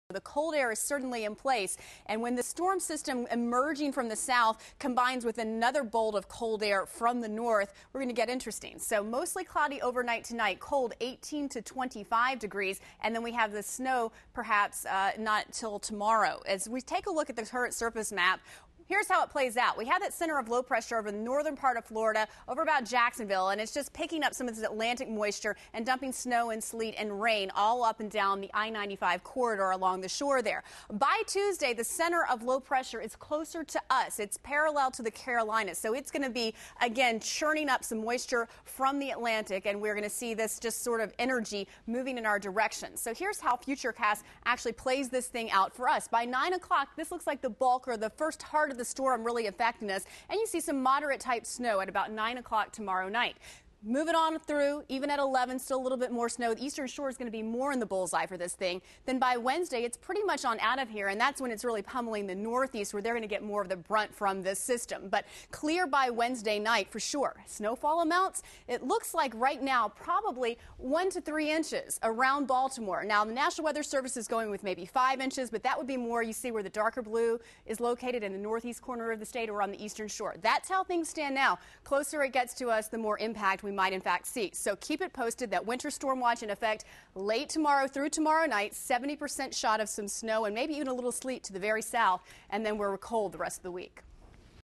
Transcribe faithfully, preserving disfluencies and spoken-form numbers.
The cold air is certainly in place, and when the storm system emerging from the south combines with another bolt of cold air from the north, we're going to get interesting. So mostly cloudy overnight tonight, cold eighteen to twenty-five degrees, and then we have the snow perhaps uh, not till tomorrow. As we take a look at the current surface map, here's how it plays out. We have that center of low pressure over the northern part of Florida, over about Jacksonville, and it's just picking up some of this Atlantic moisture and dumping snow and sleet and rain all up and down the I ninety-five corridor along the shore there. By Tuesday, the center of low pressure is closer to us. It's parallel to the Carolinas, so it's going to be, again, churning up some moisture from the Atlantic, and we're going to see this just sort of energy moving in our direction. So here's how Futurecast actually plays this thing out for us. By nine o'clock, this looks like the bulk or the first heart of the storm really affecting us, and you see some moderate type snow at about nine o'clock tomorrow night. Moving on through, even at eleven, still a little bit more snow. The eastern shore is going to be more in the bullseye for this thing. Then by Wednesday, it's pretty much on out of here, and that's when it's really pummeling the northeast, where they're going to get more of the brunt from this system. But clear by Wednesday night for sure. Snowfall amounts, it looks like right now probably one to three inches around Baltimore. Now, the National Weather Service is going with maybe five inches, but that would be more, you see where the darker blue is located in the northeast corner of the state or on the eastern shore. That's how things stand now. Closer it gets to us, the more impact we we might in fact see. So keep it posted. That winter storm watch in effect late tomorrow through tomorrow night. seventy percent shot of some snow and maybe even a little sleet to the very south, and then we're cold the rest of the week.